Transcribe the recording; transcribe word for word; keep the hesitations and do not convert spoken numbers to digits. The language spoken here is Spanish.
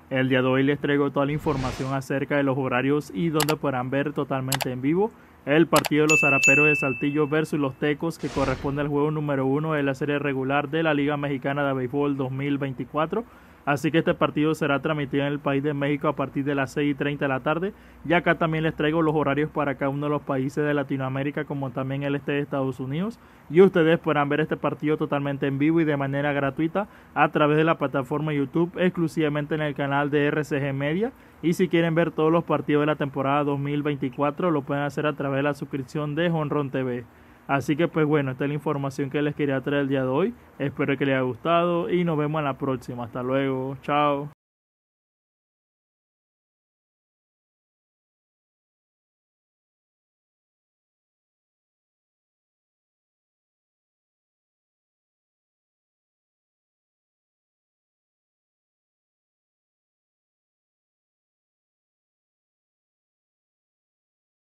El día de hoy les traigo toda la información acerca de los horarios y donde podrán ver totalmente en vivo el partido de los Zaraperos de Saltillo versus los Tecos, que corresponde al juego número uno de la serie regular de la Liga Mexicana de Béisbol dos mil veinticuatro. Así que este partido será transmitido en el país de México a partir de las seis y treinta de la tarde. Y acá también les traigo los horarios para cada uno de los países de Latinoamérica, como también el este de Estados Unidos. Y ustedes podrán ver este partido totalmente en vivo y de manera gratuita a través de la plataforma YouTube, exclusivamente en el canal de R C G Media. Y si quieren ver todos los partidos de la temporada dos mil veinticuatro, lo pueden hacer a través de la suscripción de Jonrón T V. Así que pues bueno, esta es la información que les quería traer el día de hoy. Espero que les haya gustado y nos vemos en la próxima. Hasta luego. Chao.